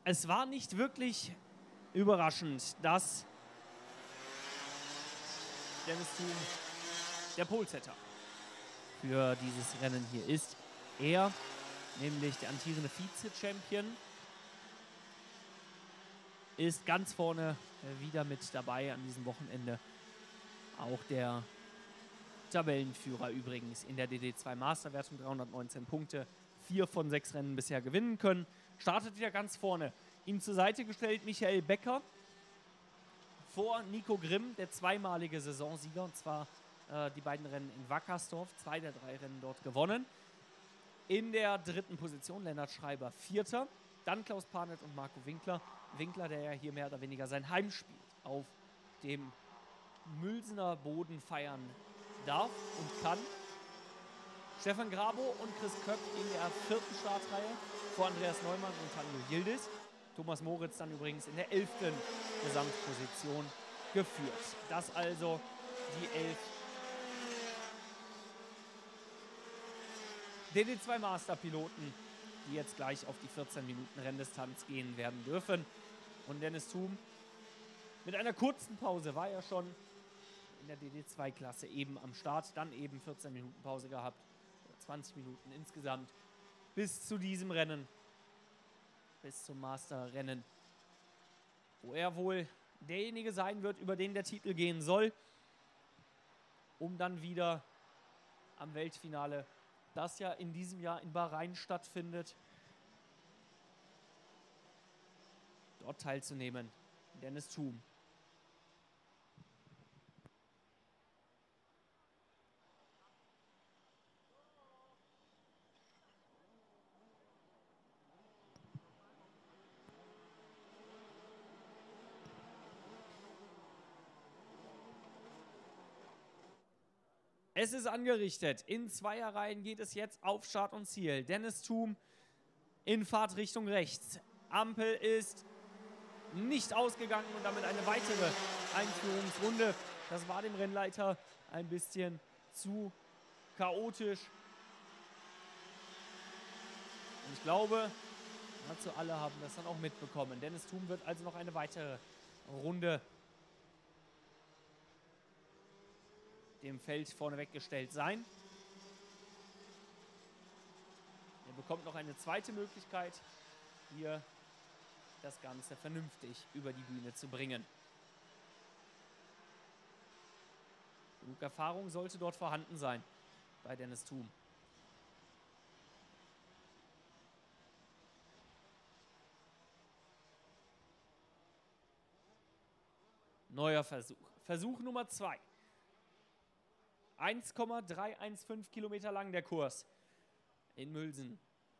es war nicht wirklich überraschend, dass Dennis Thum der Polesetter für dieses Rennen hier ist. Er, nämlich der amtierende Vize-Champion, ist ganz vorne wieder mit dabei an diesem Wochenende. Auch der Tabellenführer übrigens in der DD2 Masterwertung, 319 Punkte, 4 von 6 Rennen bisher gewinnen können. Startet wieder ganz vorne. Ihm zur Seite gestellt Michael Becker vor Nico Grimm, der zweimalige Saisonsieger, und zwar die beiden Rennen in Wackersdorf, 2 der 3 Rennen dort gewonnen. In der dritten Position Lennart Schreiber, Vierter. Dann Klaus Panet und Marco Winkler. Winkler, der ja hier mehr oder weniger sein Heimspiel auf dem Mülsener Boden feiern darf und kann. Stefan Grabo und Chris Köpp in der vierten Startreihe vor Andreas Neumann und Tanjo Yildiz. Thomas Moritz dann übrigens in der 11. Gesamtposition geführt. Das also die 11 DD2 Masterpiloten, die jetzt gleich auf die 14 Minuten Renndistanz gehen werden dürfen. Und Dennis Thum mit einer kurzen Pause war ja schon in der DD2-Klasse eben am Start, dann eben 14 Minuten Pause gehabt, 20 Minuten insgesamt bis zu diesem Rennen, bis zum Masterrennen, wo er wohl derjenige sein wird, über den der Titel gehen soll, um dann wieder am Weltfinale, das ja in diesem Jahr in Bahrain stattfindet, dort teilzunehmen. Dennis Thum. Es ist angerichtet. In Zweierreihen geht es jetzt auf Start und Ziel. Dennis Thum in Fahrt Richtung rechts. Ampel ist nicht ausgegangen und damit eine weitere Einführungsrunde. Das war dem Rennleiter ein bisschen zu chaotisch. Und ich glaube, nahezu alle haben das dann auch mitbekommen. Dennis Thum wird also noch eine weitere Runde dem Feld vorneweg gestellt sein. Er bekommt noch eine zweite Möglichkeit, hier das Ganze vernünftig über die Bühne zu bringen. Genug Erfahrung sollte dort vorhanden sein bei Dennis Thum. Neuer Versuch. Versuch Nummer 2. 1,315 Kilometer lang der Kurs in Mülsen.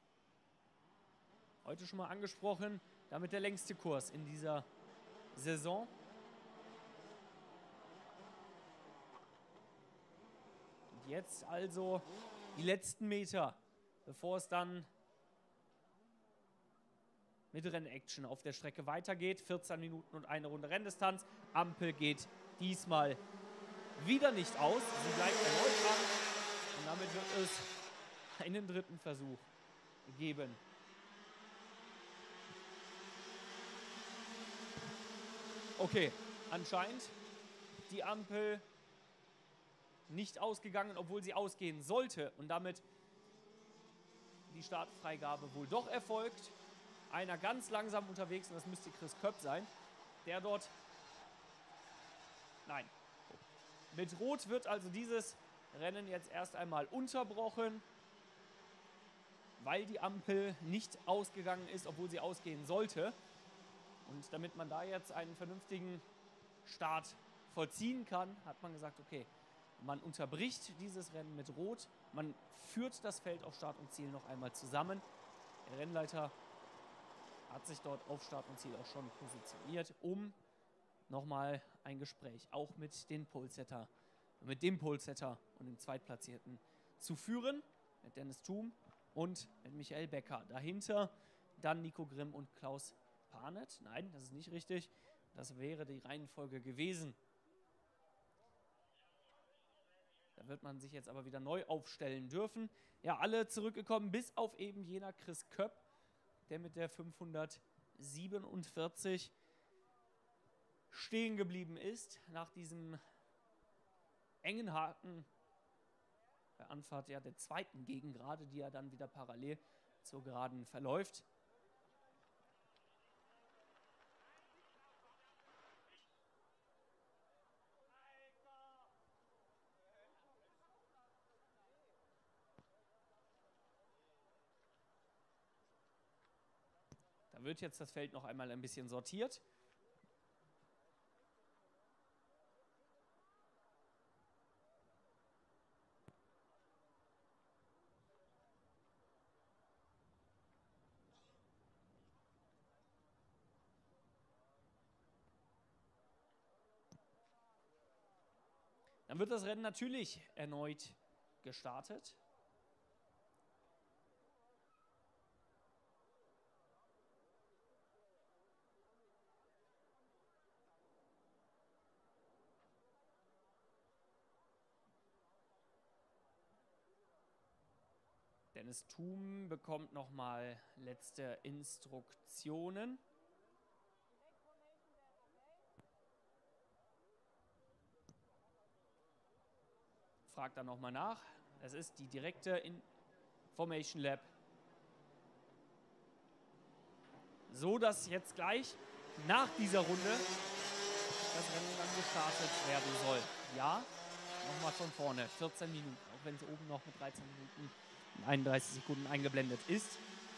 Heute schon mal angesprochen, damit der längste Kurs in dieser Saison. Und jetzt also die letzten Meter, bevor es dann mit Rennaction auf der Strecke weitergeht. 14 Minuten und eine Runde Renndistanz. Ampel geht diesmal wieder nicht aus. Sie bleibt erneut an. Und damit wird es einen dritten Versuch geben. Okay, anscheinend die Ampel nicht ausgegangen, obwohl sie ausgehen sollte. Und damit die Startfreigabe wohl doch erfolgt. Einer ganz langsam unterwegs, und das müsste Chris Köpp sein, der dort... Nein. Mit Rot wird also dieses Rennen jetzt erst einmal unterbrochen, weil die Ampel nicht ausgegangen ist, obwohl sie ausgehen sollte. Und damit man da jetzt einen vernünftigen Start vollziehen kann, hat man gesagt, okay, man unterbricht dieses Rennen mit Rot, man führt das Feld auf Start und Ziel noch einmal zusammen. Der Rennleiter hat sich dort auf Start und Ziel auch schon positioniert, um nochmal ein Gespräch auch mit dem Polesetter und dem Zweitplatzierten zu führen, mit Dennis Thum und mit Michael Becker. Dahinter dann Nico Grimm und Klaus Panet. Nein, das ist nicht richtig. Das wäre die Reihenfolge gewesen. Da wird man sich jetzt aber wieder neu aufstellen dürfen. Ja, alle zurückgekommen, bis auf eben jener Chris Köpp, der mit der 507 47 stehen geblieben ist nach diesem engen Haken bei Anfahrt der zweiten Gegengerade, die ja dann wieder parallel zur Geraden verläuft. Da wird jetzt das Feld noch einmal ein bisschen sortiert. Dann wird das Rennen natürlich erneut gestartet. Dennis Thum bekommt nochmal letzte Instruktionen. Fragt dann nochmal nach. Es ist die direkte Information Lab. So, dass jetzt gleich nach dieser Runde das Rennen dann gestartet werden soll. Ja, nochmal von vorne. 14 Minuten, auch wenn es oben noch mit 13 Minuten und 31 Sekunden eingeblendet ist.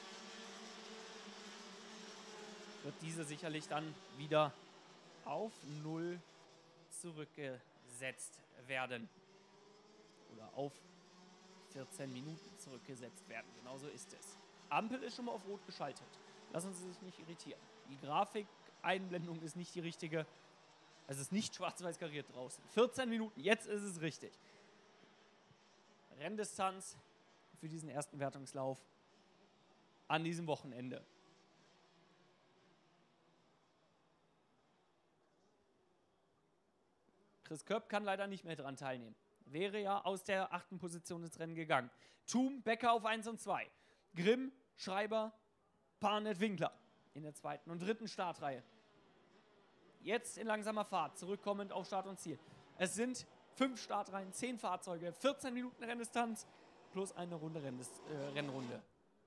Wird diese sicherlich dann wieder auf 0 zurückgesetzt werden. Oder auf 14 Minuten zurückgesetzt werden. Genauso ist es. Ampel ist schon mal auf Rot geschaltet. Lassen Sie sich nicht irritieren. Die Grafikeinblendung ist nicht die richtige. Es ist nicht schwarz-weiß kariert draußen. 14 Minuten, jetzt ist es richtig. Renndistanz für diesen ersten Wertungslauf an diesem Wochenende. Chris Köpp kann leider nicht mehr daran teilnehmen. Wäre ja aus der 8. Position ins Rennen gegangen. Thum, Becker auf 1 und 2. Grimm, Schreiber, Parnet, Winkler in der 2. und 3. Startreihe. Jetzt in langsamer Fahrt, zurückkommend auf Start und Ziel. Es sind 5 Startreihen, 10 Fahrzeuge, 14 Minuten Renndistanz plus eine Runde Rennrunde.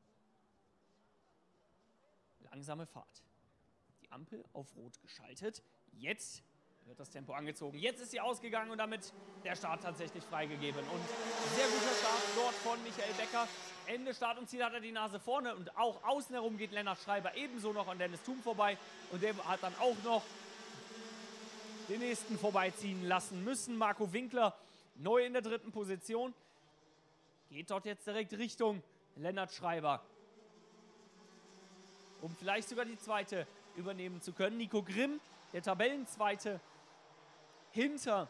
Langsame Fahrt. Die Ampel auf Rot geschaltet. Jetzt wird das Tempo angezogen. Jetzt ist sie ausgegangen und damit der Start tatsächlich freigegeben. Und sehr guter Start dort von Michael Becker. Ende Start und Ziel hat er die Nase vorne und auch außen herum geht Lennart Schreiber ebenso noch an Dennis Thum vorbei. Und der hat dann auch noch den nächsten vorbeiziehen lassen müssen. Marco Winkler neu in der 3. Position. Geht dort jetzt direkt Richtung Lennart Schreiber. Um vielleicht sogar die 2. übernehmen zu können. Nico Grimm, der Tabellenzweite, hinter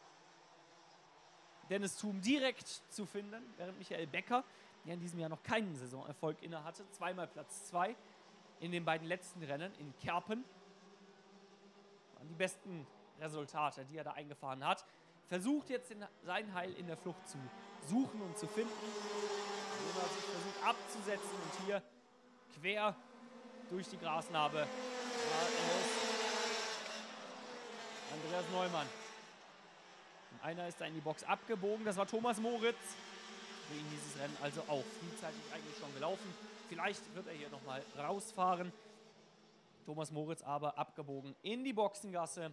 Dennis Thum direkt zu finden, während Michael Becker, der in diesem Jahr noch keinen Saisonerfolg innehatte, zweimal Platz 2 in den beiden letzten Rennen in Kerpen. Waren die besten Resultate, die er da eingefahren hat. Versucht jetzt sein Heil in der Flucht zu suchen und zu finden. Er hat sich versucht abzusetzen und hier quer durch die Grasnarbe Andreas Neumann. Und einer ist da in die Box abgebogen, das war Thomas Moritz. Für ihn dieses Rennen also auch frühzeitig eigentlich schon gelaufen. Vielleicht wird er hier nochmal rausfahren. Thomas Moritz aber abgebogen in die Boxengasse.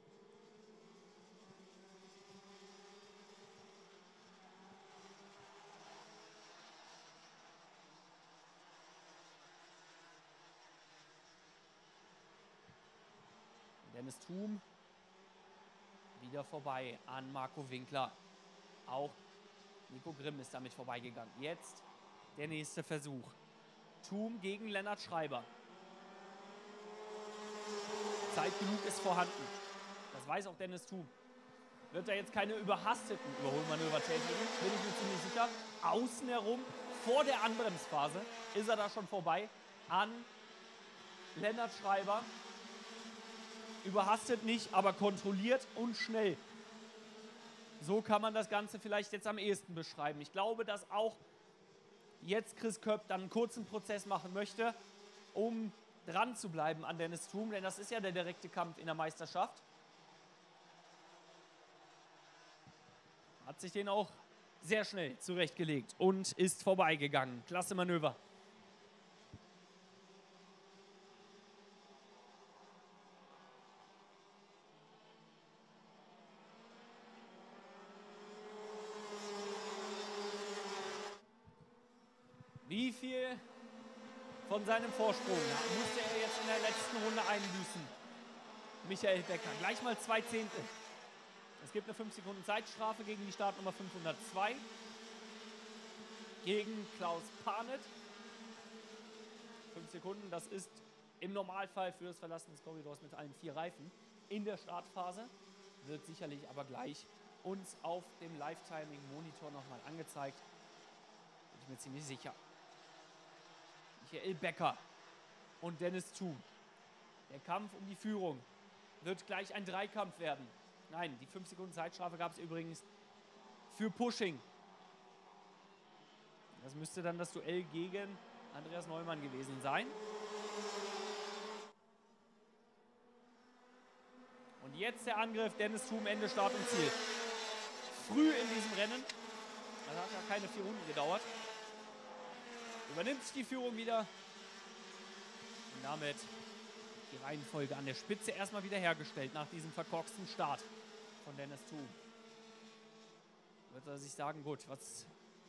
Dennis Thum wieder vorbei an Marco Winkler. Auch Nico Grimm ist damit vorbeigegangen. Jetzt der nächste Versuch. Thum gegen Lennart Schreiber. Zeit genug ist vorhanden. Das weiß auch Dennis Thum. Wird er jetzt keine überhasteten Überholmanöver tätigen, bin ich mir ziemlich sicher. Außen herum, vor der Anbremsphase, ist er da schon vorbei an Lennart Schreiber. Überhastet nicht, aber kontrolliert und schnell. So kann man das Ganze vielleicht jetzt am ehesten beschreiben. Ich glaube, dass auch jetzt Chris Köpp dann einen kurzen Prozess machen möchte, um dran zu bleiben an Dennis Thum, denn das ist ja der direkte Kampf in der Meisterschaft. Hat sich den auch sehr schnell zurechtgelegt und ist vorbeigegangen. Klasse Manöver. Wie viel von seinem Vorsprung musste er jetzt in der letzten Runde einbüßen? Michael Becker, gleich mal 2 Zehntel. Es gibt eine 5 Sekunden Zeitstrafe gegen die Startnummer 502. Gegen Klaus Panet. 5 Sekunden, das ist im Normalfall für das Verlassen des Korridors mit allen 4 Reifen in der Startphase. Wird sicherlich aber gleich uns auf dem Live-Timing-Monitor nochmal angezeigt. Bin ich mir ziemlich sicher. Michael Becker und Dennis Thum. Der Kampf um die Führung wird gleich ein Dreikampf werden. Nein, die 5 Sekunden Zeitstrafe gab es übrigens für Pushing. Das müsste dann das Duell gegen Andreas Neumann gewesen sein. Und jetzt der Angriff, Dennis Thum, Ende, Start und Ziel. Früh in diesem Rennen, das hat ja keine 4 Runden gedauert, übernimmt die Führung wieder und damit die Reihenfolge an der Spitze erstmal wieder hergestellt nach diesem verkorksten Start von Dennis Thum. Wird er sich sagen, gut, was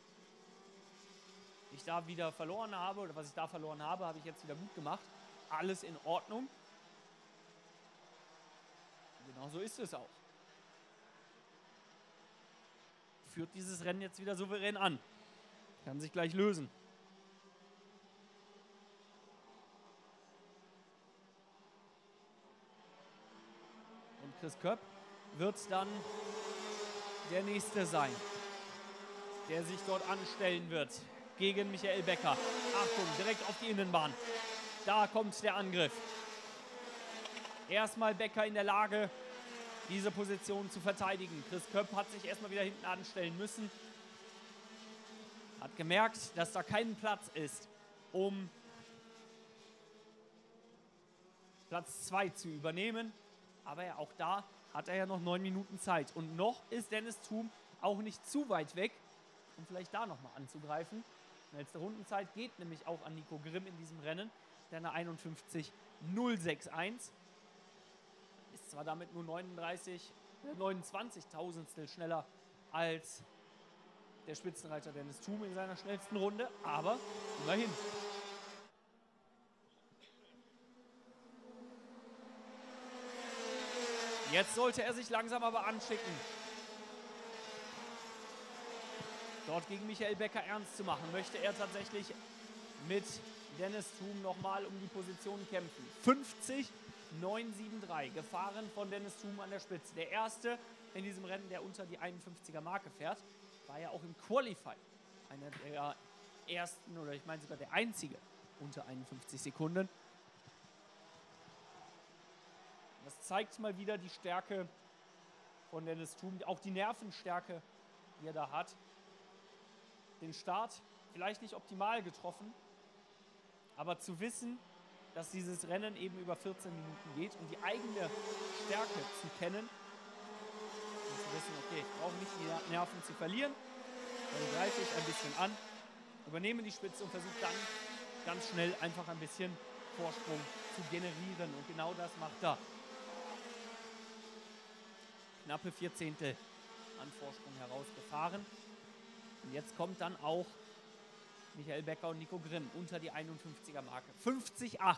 ich da wieder verloren habe oder was ich da verloren habe, habe ich jetzt wieder gut gemacht. Alles in Ordnung. Genau so ist es auch. Führt dieses Rennen jetzt wieder souverän an. Kann sich gleich lösen. Und Chris Köpp wird dann der Nächste sein, der sich dort anstellen wird gegen Michael Becker. Achtung, direkt auf die Innenbahn. Da kommt der Angriff. Erstmal Becker in der Lage, diese Position zu verteidigen. Chris Köpp hat sich erstmal wieder hinten anstellen müssen. Hat gemerkt, dass da kein Platz ist, um Platz 2 zu übernehmen. Aber ja, auch da hat er ja noch 9 Minuten Zeit. Und noch ist Dennis Thum auch nicht zu weit weg, um vielleicht da nochmal anzugreifen. Schnellste Rundenzeit geht nämlich auch an Nico Grimm in diesem Rennen. Der eine 51,061. Ist zwar damit nur 29 Tausendstel schneller als der Spitzenreiter Dennis Thum in seiner schnellsten Runde, aber immerhin. Jetzt sollte er sich langsam aber anschicken, dort gegen Michael Becker ernst zu machen. Möchte er tatsächlich mit Dennis Thum nochmal um die Position kämpfen. 50,973 gefahren von Dennis Thum an der Spitze. Der erste in diesem Rennen, der unter die 51er Marke fährt, war ja auch im Qualify einer der ersten oder ich meine sogar der einzige unter 51 Sekunden. Das zeigt mal wieder die Stärke von Dennis Thum, auch die Nervenstärke, die er da hat. Den Start vielleicht nicht optimal getroffen, aber zu wissen, dass dieses Rennen eben über 14 Minuten geht und die eigene Stärke zu kennen und zu wissen, okay, ich brauche nicht die Nerven zu verlieren, dann greife ich ein bisschen an, übernehme die Spitze und versuche dann ganz schnell einfach ein bisschen Vorsprung zu generieren und genau das macht er. Knappe 4 Zehntel an Vorsprung herausgefahren. Und jetzt kommt dann auch Michael Becker und Nico Grimm unter die 51er Marke. 50,8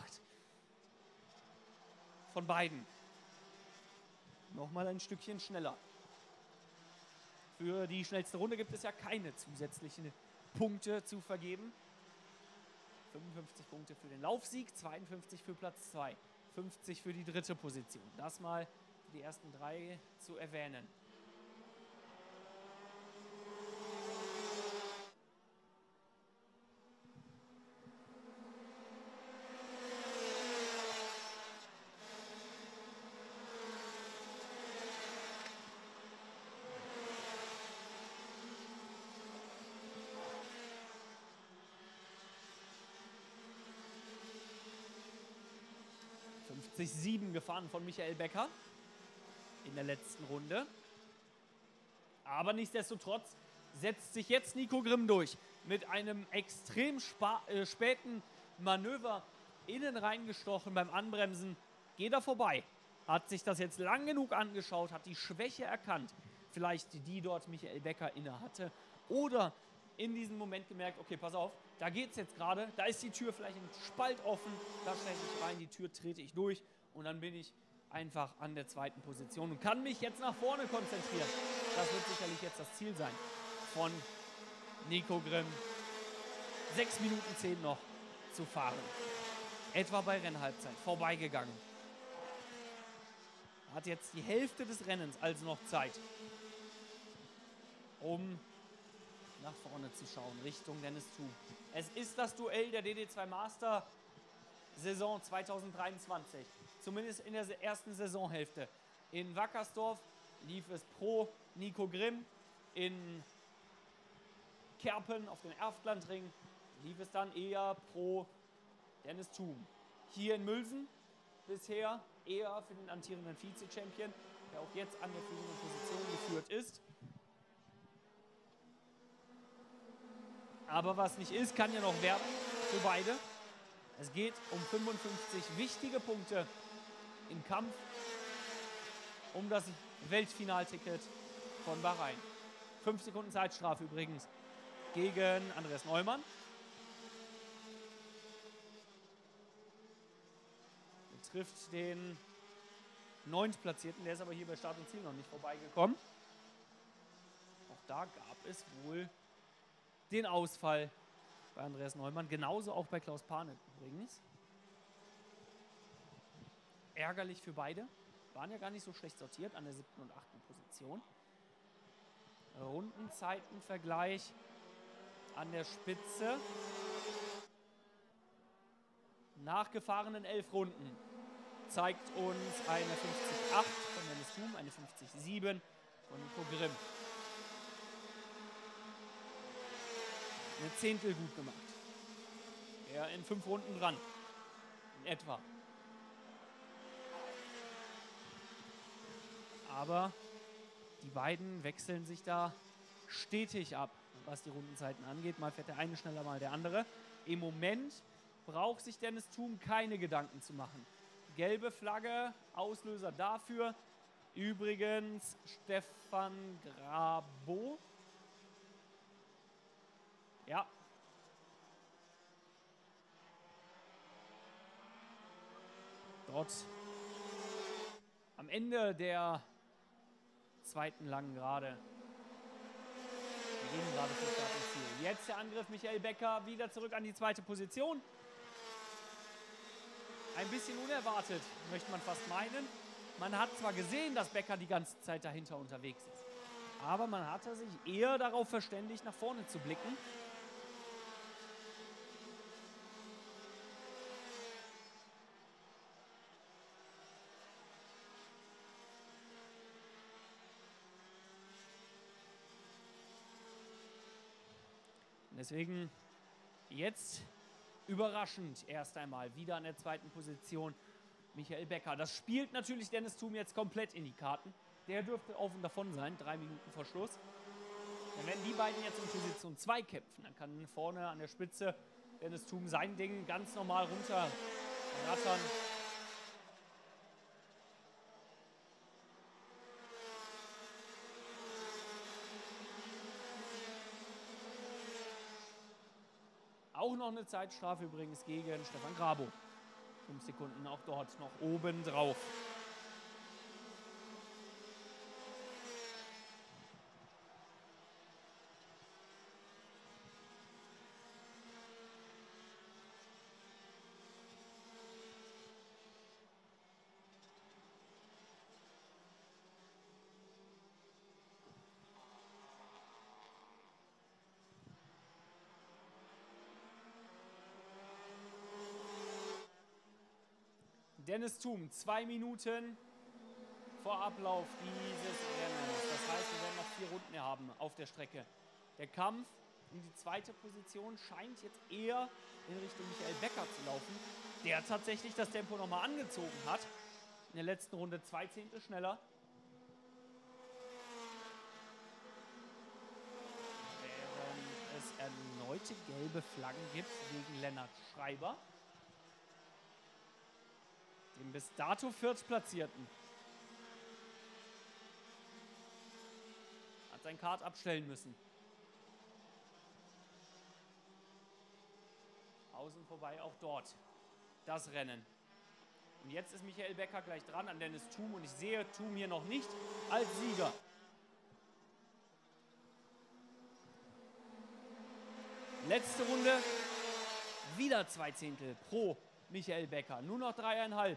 von beiden. Nochmal ein Stückchen schneller. Für die schnellste Runde gibt es ja keine zusätzlichen Punkte zu vergeben. 55 Punkte für den Laufsieg, 52 für Platz 2, 50 für die dritte Position. Das mal für die ersten 3 zu erwähnen. 51,7 gefahren von Michael Becker in der letzten Runde. Aber nichtsdestotrotz setzt sich jetzt Nico Grimm durch mit einem extrem späten Manöver innen reingestochen beim Anbremsen. Geht er vorbei. Hat sich das jetzt lang genug angeschaut, hat die Schwäche erkannt, vielleicht die dort Michael Becker inne hatte. Oder in diesem Moment gemerkt, okay, pass auf, da geht es jetzt gerade, da ist die Tür vielleicht ein Spalt offen, da steche ich rein, die Tür trete ich durch und dann bin ich einfach an der zweiten Position und kann mich jetzt nach vorne konzentrieren. Das wird sicherlich jetzt das Ziel sein von Nico Grimm. 6 Minuten 10 noch zu fahren. Etwa bei Rennhalbzeit vorbeigegangen. Hat jetzt die Hälfte des Rennens also noch Zeit, um nach vorne zu schauen, Richtung Dennis Thum. Es ist das Duell der DD2 Master Saison 2023. Zumindest in der ersten Saisonhälfte. In Wackersdorf lief es pro Nico Grimm. In Kerpen auf dem Erftlandring lief es dann eher pro Dennis Thum. Hier in Mülsen bisher eher für den amtierenden Vize-Champion, der auch jetzt an der führenden Position geführt ist. Aber was nicht ist, kann ja noch werden für beide. Es geht um 55 wichtige Punkte im Kampf um das Weltfinalticket von Bahrain. 5 Sekunden Zeitstrafe übrigens gegen Andreas Neumann. Er trifft den 9. Platzierten, der ist aber hier bei Start und Ziel noch nicht vorbeigekommen. Auch da gab es wohl den Ausfall bei Andreas Neumann, genauso auch bei Klaus Panet übrigens. Ärgerlich für beide, waren ja gar nicht so schlecht sortiert an der 7. und 8. Position. Rundenzeitenvergleich an der Spitze. Nachgefahrenen 11 Runden zeigt uns eine 50,8 von Dennis Thum, eine 50,7 von Nico Grimm. Eine Zehntel gut gemacht. Er in 5 Runden dran. In etwa. Aber die beiden wechseln sich da stetig ab, was die Rundenzeiten angeht. Mal fährt der eine schneller, mal der andere. Im Moment braucht sich Dennis Thum keine Gedanken zu machen. Gelbe Flagge, Auslöser dafür. Übrigens Stefan Grabo. Ja. Dort am Ende der zweiten langen Gerade. Wir gehen gerade für Start und Ziel. Jetzt der Angriff Michael Becker wieder zurück an die zweite Position. Ein bisschen unerwartet, möchte man fast meinen. Man hat zwar gesehen, dass Becker die ganze Zeit dahinter unterwegs ist, aber man hatte sich eher darauf verständigt, nach vorne zu blicken. Deswegen jetzt überraschend erst einmal wieder an der zweiten Position Michael Becker. Das spielt natürlich Dennis Thum jetzt komplett in die Karten. Der dürfte auf und davon sein, 3 Minuten vor Schluss. Dann werden die beiden jetzt in Position 2 kämpfen. Dann kann vorne an der Spitze Dennis Thum sein Ding ganz normal runter rattern. Auch noch eine Zeitstrafe übrigens gegen Stefan Grabo. 5 Sekunden auch dort noch oben drauf. Dennis Thum, 2 Minuten vor Ablauf dieses Rennens. Das heißt, wir werden noch 4 Runden haben auf der Strecke. Der Kampf um die zweite Position scheint jetzt eher in Richtung Michael Becker zu laufen. der tatsächlich das Tempo nochmal angezogen hat. In der letzten Runde 2 Zehntel schneller. Während es erneute gelbe Flaggen gibt wegen Lennart Schreiber, dem bis dato Viertplatzierten. Hat sein Kart abstellen müssen. Außen vorbei auch dort das Rennen. Und jetzt ist Michael Becker gleich dran an Dennis Thum und ich sehe Thum hier noch nicht als Sieger. Letzte Runde, wieder 2 Zehntel pro Michael Becker, nur noch 3,5.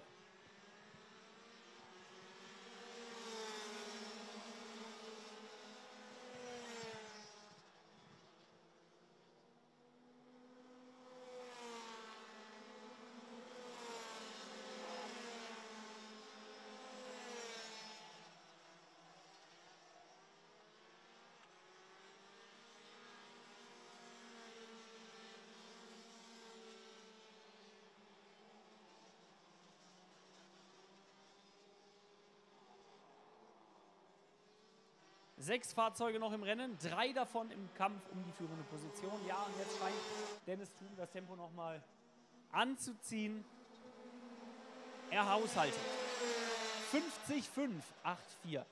Sechs Fahrzeuge noch im Rennen, 3 davon im Kampf um die führende Position. Ja, und jetzt scheint Dennis Thum das Tempo nochmal anzuziehen. Er haushaltet. 50,584.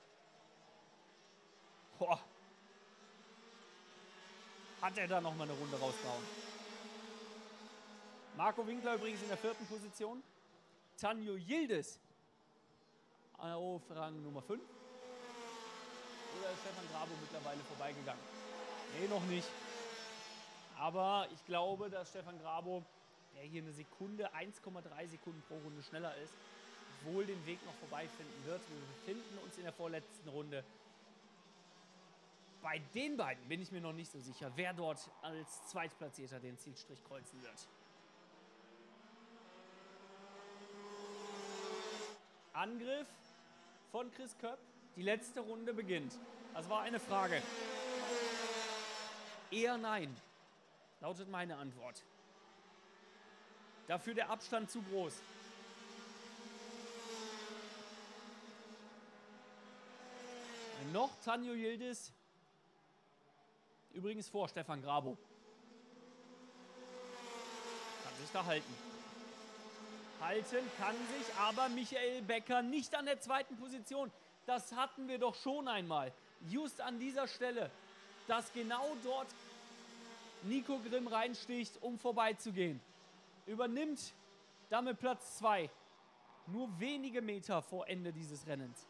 Boah. Hat er da nochmal eine Runde rausgehauen. Marco Winkler übrigens in der 4. Position. Tanju Yildiz auf Rang Nummer 5. Oder ist Stefan Grabo mittlerweile vorbeigegangen? Nee, noch nicht. Aber ich glaube, dass Stefan Grabo, der hier eine Sekunde, 1,3 Sekunden pro Runde schneller ist, wohl den Weg noch vorbeifinden wird. Wir befinden uns in der vorletzten Runde. Bei den beiden bin ich mir noch nicht so sicher, wer dort als Zweitplatzierter den Zielstrich kreuzen wird. Angriff von Chris Köpp. Die letzte Runde beginnt. Das war eine Frage. Eher nein, lautet meine Antwort. Dafür der Abstand zu groß. Noch Tanju Yildiz. Übrigens vor Stefan Grabo. Kann sich da halten. Halten kann sich aber Michael Becker nicht an der 2. Position. Das hatten wir doch schon einmal. Just an dieser Stelle, dass genau dort Nico Grimm reinsticht, um vorbeizugehen. Übernimmt damit Platz 2. Nur wenige Meter vor Ende dieses Rennens.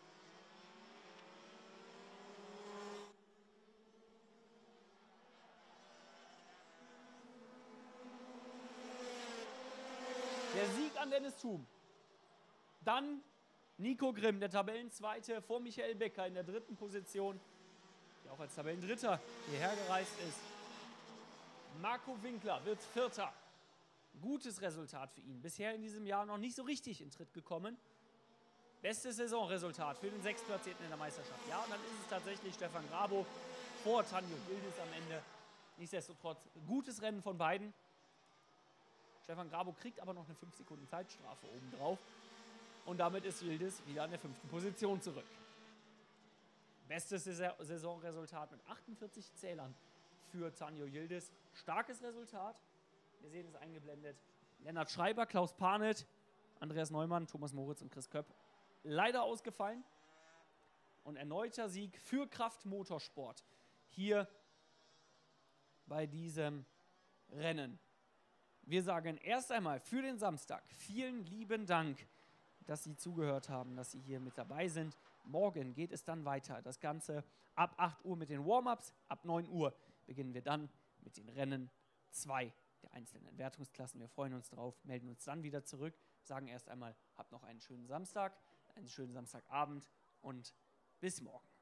Der Sieg an Dennis Thum. Dann Nico Grimm, der Tabellenzweite, vor Michael Becker in der 3. Position, der auch als Tabellendritter hierher gereist ist. Marco Winkler wird 4. Gutes Resultat für ihn. Bisher in diesem Jahr noch nicht so richtig in Tritt gekommen. Bestes Saisonresultat für den 6. Platzierten in der Meisterschaft. Ja, und dann ist es tatsächlich Stefan Grabo vor Tanju Yildiz am Ende. Nichtsdestotrotz, gutes Rennen von beiden. Stefan Grabo kriegt aber noch eine 5 Sekunden Zeitstrafe obendrauf. Und damit ist Yildiz wieder an der 5. Position zurück. Bestes Saisonresultat mit 48 Zählern für Tanju Yildiz. Starkes Resultat. Wir sehen es eingeblendet. Lennart Schreiber, Klaus Panet, Andreas Neumann, Thomas Moritz und Chris Köpp leider ausgefallen. Und erneuter Sieg für Kraft Motorsport hier bei diesem Rennen. Wir sagen erst einmal für den Samstag vielen lieben Dank, dass Sie zugehört haben, dass Sie hier mit dabei sind. Morgen geht es dann weiter. Das Ganze ab 8 Uhr mit den Warm-Ups. Ab 9 Uhr beginnen wir dann mit den Rennen 2 der einzelnen Wertungsklassen. Wir freuen uns drauf, melden uns dann wieder zurück, sagen erst einmal, habt noch einen schönen Samstag, einen schönen Samstagabend und bis morgen.